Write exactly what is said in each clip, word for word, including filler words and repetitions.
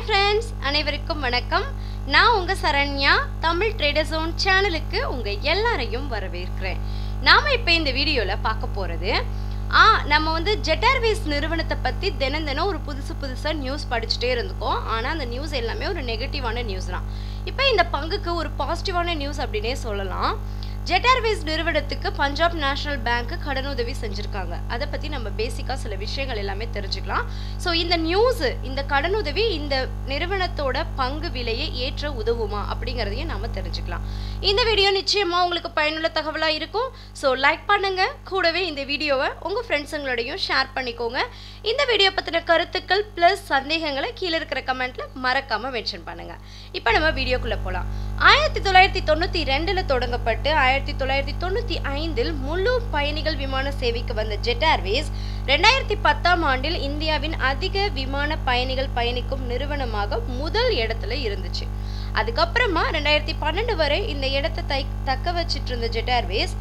Hi friends, அனைவருக்கும் வணக்கம். நான் உங்கள் சரண்யா. தமிழ் ட்ரேடர் ஜோன் சேனலுக்கு உங்கள் எல்லாரையும் வரவேற்கிறேன். நாம் இப்போ இந்த வீடியோவில் பார்க்க போகிறது ஆ நம்ம வந்து ஜெட் ஏர்வேஸ் நிறுவனத்தை பற்றி தினம் தினம் ஒரு புதுசு புதுசாக நியூஸ் படிச்சுட்டே இருந்துக்கோம். ஆனால் அந்த நியூஸ் எல்லாமே ஒரு நெகட்டிவான நியூஸ் தான். இப்போ இந்த பங்குக்கு ஒரு பாசிட்டிவான நியூஸ் அப்படின்னே சொல்லலாம். ஜெட் ஏர்வேஸ் நிறுவனத்துக்கு பஞ்சாப் நேஷனல் பேங்க் கடனுதவி செஞ்சுருக்காங்க. அதை பற்றி நம்ம பேசிக்காக சில விஷயங்கள் எல்லாமே தெரிஞ்சுக்கலாம். ஸோ இந்த நியூஸ், இந்த கடனுதவி இந்த நிறுவனத்தோட பங்கு விலையை ஏற்ற உதவுமா அப்படிங்கிறதையும் நம்ம தெரிஞ்சுக்கலாம். இந்த வீடியோ நிச்சயமாக உங்களுக்கு பயனுள்ள தகவலாக இருக்கும். ஸோ லைக் பண்ணுங்க, கூடவே இந்த வீடியோவை உங்கள் ஃப்ரெண்ட்ஸுங்களோடையும் ஷேர் பண்ணிக்கோங்க. இந்த வீடியோ பற்றின கருத்துக்கள் ப்ளஸ் சந்தேகங்களை கீழே இருக்கிற கமெண்ட்டில் மறக்காமல் மென்ஷன் பண்ணுங்கள். இப்போ நம்ம வீடியோக்குள்ளே போகலாம். ஆயிரத்தி தொள்ளாயிரத்தி தொண்ணூற்றி ரெண்டில் தொடங்கப்பட்டு ஆயிரத்தி தொள்ளாயிரத்தி தொண்ணூற்றி ஐந்தில் முழு பயணிகள் விமான சேவைக்கு வந்த ஜெட் ஏர்வேஸ் ரெண்டாயிரத்தி பத்தாம் ஆண்டில் இந்தியாவின் அதிக விமான பயணிகள் பயணிக்கும் நிறுவனமாக முதல் இடத்துல இருந்துச்சு. அதுக்கப்புறமா ரெண்டாயிரத்தி பன்னெண்டு வரை இந்த இடத்தை தை தக்க வச்சிட்டு இருந்த ஜெட் ஏர்வேஸ்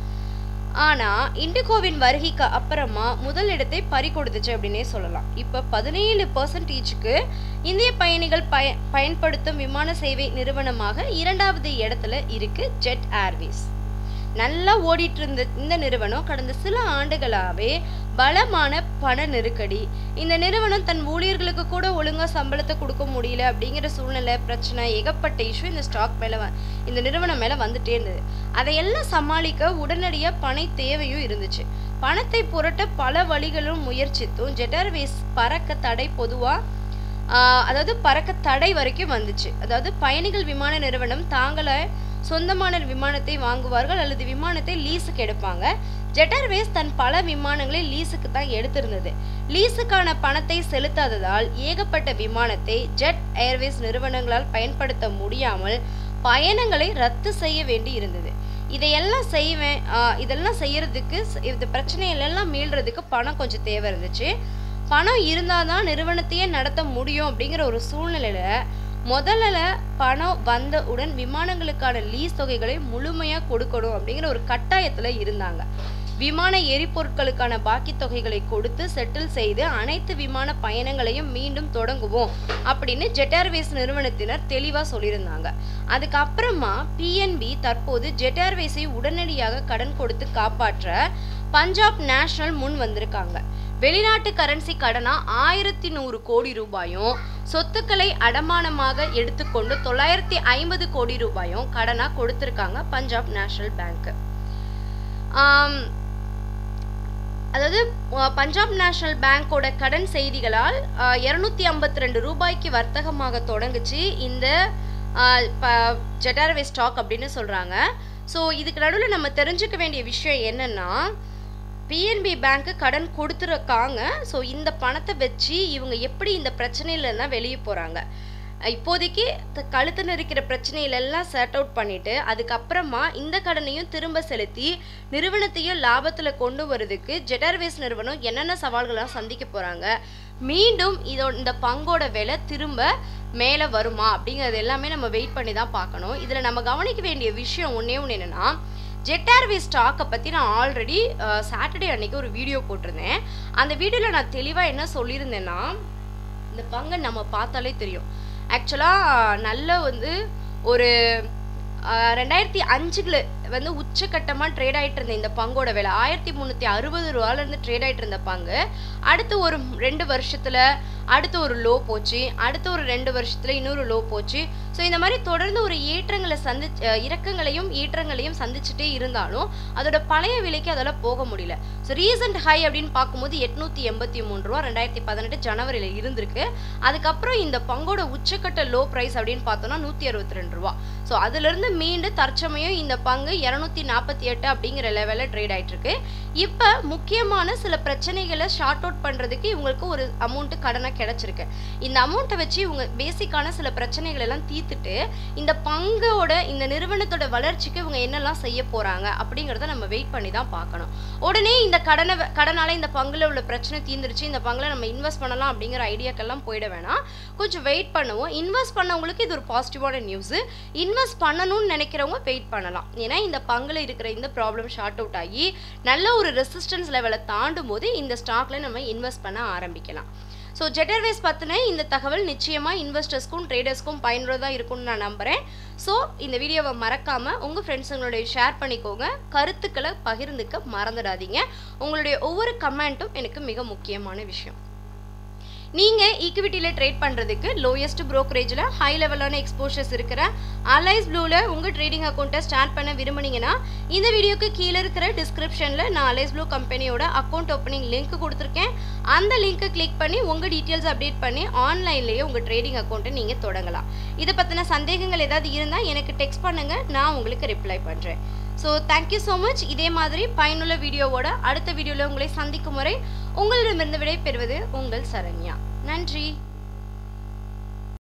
ஆனால் இண்டிகோவின் வருகைக்கு அப்புறமா முதல் இடத்தை பறி கொடுத்துச்சு அப்படின்னே சொல்லலாம். இப்போ பதினேழு பர்சன்டேஜுக்கு இந்திய பயணிகள் பய பயன்படுத்தும் விமான சேவை நிறுவனமாக இரண்டாவது இடத்துல இருக்கு ஜெட் ஏர்வேஸ். நல்லா ஓடிட்டு இருந்த இந்த நிறுவனம் கடந்த சில ஆண்டுகளாகவே பலமான பண நெருக்கடி, இந்த நிறுவனம் தன் ஊழியர்களுக்கு கூட ஒழுங்காக சம்பளத்தை கொடுக்க முடியல அப்படிங்கிற சூழ்நிலை, பிரச்சனை, ஏகப்பட்ட இஷ்யூ இந்த ஸ்டாக் மேலே இந்த நிறுவனம் மேலே வந்துட்டே இருந்தது. அதையெல்லாம் சமாளிக்க உடனடியாக பண தேவையும் இருந்துச்சு. பணத்தை புரட்ட பல வழிகளும் முயற்சித்தும் ஜெட் ஏர்வேஸ் பறக்க தடை பொதுவாக அதாவது பறக்க தடை வரைக்கும் வந்துச்சு. அதாவது பயணிகள் விமான நிறுவனம் தாங்களே சொந்தமான விமானத்தை வாங்குவார்கள் அல்லது விமானத்தை லீஸுக்கு எடுப்பாங்க. ஜெட் ஏர்வேஸ் தன் பல விமானங்களை லீஸுக்கு தான் எடுத்திருந்தது. லீஸுக்கான பணத்தை செலுத்தாததால் ஏகப்பட்ட விமானத்தை ஜெட் ஏர்வேஸ் நிறுவனங்களால் பயன்படுத்த முடியாமல் பயணங்களை ரத்து செய்ய வேண்டி இருந்தது. இதையெல்லாம் செய்வேன் இதெல்லாம் செய்யறதுக்கு இந்த பிரச்சனைகளெல்லாம் மீள்றதுக்கு பணம் கொஞ்சம் தேவை இருந்துச்சு. பணம் இருந்தால் தான் நிறுவனத்தையே நடத்த முடியும் அப்படிங்கிற ஒரு சூழ்நிலையில முதல்ல பணம் வந்தவுடன் விமானங்களுக்கான லீஸ் தொகைகளை முழுமையாக கொடுக்கணும் அப்படிங்கிற ஒரு கட்டாயத்தில் இருந்தாங்க. விமான எரிபொருட்களுக்கான பாக்கி தொகைகளை கொடுத்து செட்டில் செய்து அனைத்து விமான பயணங்களையும் மீண்டும் தொடங்குவோம் அப்படின்னு ஜெட் ஏர்வேஸ் நிறுவனத்தினர் தெளிவாக சொல்லியிருந்தாங்க. அதுக்கப்புறமா பிஎன்பி தற்போது ஜெட் ஏர்வேஸை உடனடியாக கடன் கொடுத்து காப்பாற்ற பஞ்சாப் நேஷனல் முன் வந்திருக்காங்க. வெளிநாட்டு கரன்சி கடனா ஆயிரத்தி நூறு கோடி ரூபாயும் சொத்துக்களை அடமானமாக எடுத்துக்கொண்டு தொள்ளாயிரத்தி ஐம்பது கோடி ரூபாயும் கடனா கொடுத்திருக்காங்க பஞ்சாப் நேஷனல் பேங்க். அதாவது பஞ்சாப் நேஷனல் பேங்கோட கடன் செய்திகளால் இருநூத்தி ஐம்பத்தி ரெண்டு ரூபாய்க்கு வர்த்தகமாக தொடங்குச்சு இந்த ஜெட் ஏர்வேஸ் ஸ்டாக் அப்படின்னு சொல்றாங்க. ஸோ இதுக்கு நடுவில் நம்ம தெரிஞ்சுக்க வேண்டிய விஷயம் என்னன்னா, பிஎன்பி பேங்க்கு கடன் கொடுத்துருக்காங்க. ஸோ இந்த பணத்தை வச்சு இவங்க எப்படி இந்த பிரச்சனையிலலாம் வெளியே போகிறாங்க. இப்போதைக்கு கழுத்து நெரிக்கிற பிரச்சனையிலெல்லாம் செட் அவுட் பண்ணிவிட்டு அதுக்கப்புறமா இந்த கடனையும் திரும்ப செலுத்தி நிறுவனத்தையும் லாபத்தில் கொண்டு வரதுக்கு ஜெட் ஏர்வேஸ் நிறுவனம் என்னென்ன சவால்கள்லாம் சந்திக்க போகிறாங்க, மீண்டும் இதோ இந்த பங்கோட விலை திரும்ப மேலே வருமா அப்படிங்கிறது எல்லாமே நம்ம வெயிட் பண்ணி தான் பார்க்கணும். இதில் நம்ம கவனிக்க வேண்டிய விஷயம் ஒன்றே ஒன்று என்னென்னா, ஜெட் ஏர்வேஸ் ஸ்டாக்கை பற்றி நான் ஆல்ரெடி சாட்டர்டே அன்னைக்கு ஒரு வீடியோ போட்டிருந்தேன். அந்த வீடியோவில் நான் தெளிவாக என்ன சொல்லியிருந்தேன்னா, இந்த பங்கை நம்ம பார்த்தாலே தெரியும். ஆக்சுவலாக நல்ல வந்து ஒரு ரெண்டாயிரத்தி அஞ்சுல வந்து உச்சக்கட்டமாக ட்ரேட் ஆகிட்டு இருந்த இந்த பங்கோட விலை ஆயிரத்தி முந்நூற்றி அறுபது ரூபாலேருந்து ட்ரேட் ஆகிட்டு இருந்த பங்கு அடுத்து ஒரு ரெண்டு வருஷத்தில் அடுத்து ஒரு லோ போச்சு, அடுத்து ஒரு ரெண்டு வருஷத்தில் இன்னொரு லோ போச்சு. ஸோ இந்த மாதிரி தொடர்ந்து ஒரு ஏற்றங்களை சந்தி இறக்கங்களையும் ஏற்றங்களையும் சந்திச்சுட்டே இருந்தாலும் அதோட பழைய விலைக்கு அதெல்லாம் போக முடியல. ஸோ ரீசெண்ட் ஹை அப்படின்னு பார்க்கும்போது எட்நூற்றி எண்பத்தி மூணு ரூபா ரெண்டாயிரத்தி பதினெட்டு ஜனவரியில் இருந்திருக்கு. அதுக்கப்புறம் இந்த பங்கோட உச்சக்கட்ட லோ ப்ரைஸ் அப்படின்னு பார்த்தோம்னா நூற்றி அறுபத்தி ரெண்டு ரூபா. ஸோ அதுலேருந்து மீண்டு தற்சமயம் இந்த பங்கு இரநூத்தி நாற்பத்தி எட்டு அப்படிங்கிற லெவலில் ட்ரேட் ஆகிட்டு இருக்கு. இப்போ முக்கியமான சில பிரச்சனைகளை ஷார்ட் அவுட் பண்ணுறதுக்கு இவங்களுக்கு ஒரு அமௌண்ட்டு கடனை கிடைச்சிருக்கு. இந்த அமௌண்ட்டை வச்சு இவங்க பேசிக்கான சில பிரச்சனைகள் எல்லாம் தீர்த்துட்டு இந்த பங்கோட இந்த நிறுவனத்தோட வளர்ச்சிக்கு இவங்க என்னெல்லாம் செய்ய போறாங்க அப்படிங்கிறத நம்ம வெயிட் பண்ணி தான் பார்க்கணும். உடனே இந்த கடனை கடனால இந்த பங்குல உள்ள பிரச்சனை தீர்ந்துருச்சு, இந்த பங்குல நம்ம இன்வெஸ்ட் பண்ணலாம் அப்படிங்கிற ஐடியாக்கெல்லாம் போயிட வேணாம். கொஞ்சம் வெயிட் பண்ணுவோம். இன்வெஸ்ட் பண்ணவங்களுக்கு இது ஒரு பாசிட்டிவான நியூஸ். இன்வெஸ்ட் பண்ணணும்னு நினைக்கிறவங்க வெயிட் பண்ணலாம். ஏன்னா இந்த பங்குல இருக்கிற இந்த ப்ராப்ளம் ஷார்ட் அவுட் ஆகி நல்ல ஒரு ரெசிஸ்டன்ஸ் லெவலை தாண்டும் போது இந்த ஸ்டாக்ல நம்ம இன்வெஸ்ட் பண்ண ஆரம்பிக்கலாம். ஸோ ஜெட்டர்வேஸ் பற்றின இந்த தகவல் நிச்சயமாக இன்வெஸ்டர்ஸ்க்கும் ட்ரேடர்ஸ்க்கும் பயனுள்ளதாக இருக்கும்னு நான் நம்புகிறேன். ஸோ இந்த வீடியோவை மறக்காமல் உங்கள் ஃப்ரெண்ட்ஸுங்களுடைய ஷேர் பண்ணிக்கோங்க. கருத்துக்களை பகிர்ந்துக்க மறந்துடாதீங்க. உங்களுடைய ஒவ்வொரு கமெண்ட்டும் எனக்கு மிக முக்கியமான விஷயம். நீங்கள் ஈக்விட்டியில் ட்ரேட் பண்ணுறதுக்கு லோயஸ்ட் ப்ரோக்கரேஜில் ஹை லெவலான எக்ஸ்போஷர்ஸ் இருக்கிற அலைஸ் ப்ளூவில் உங்கள் ட்ரேடிங் அக்கௌண்ட்டை ஸ்டார்ட் பண்ண விரும்புனீங்கன்னா இந்த வீடியோக்கு கீழே இருக்கிற டிஸ்கிரிப்ஷனில் நான் அலைஸ் ப்ளூ கம்பெனியோட அக்கௌண்ட் ஓப்பனிங் லிங்க் கொடுத்துருக்கேன். அந்த லிங்க்கை கிளிக் பண்ணி உங்கள் டீட்டெயில்ஸ் அப்டேட் பண்ணி ஆன்லைன்லேயே உங்கள் ட்ரேடிங் அக்கௌண்ட்டை நீங்கள் தொடங்கலாம். இதை பற்றின சந்தேகங்கள் ஏதாவது இருந்தால் எனக்கு டெக்ஸ்ட் பண்ணுங்கள், நான் உங்களுக்கு ரிப்ளை பண்ணுறேன். So thank you so much. இதே மாதிரி பயனுள்ள வீடியோவோட அடுத்த வீடியோவில் உங்களை சந்திக்கும் வரை உங்களிடமிருந்து விடை பெறுவது உங்கள் சரண்யா. நன்றி.